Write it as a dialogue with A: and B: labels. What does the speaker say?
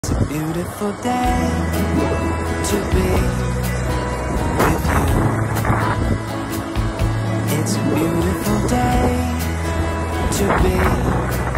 A: It's a beautiful day to be with you. It's a beautiful day to be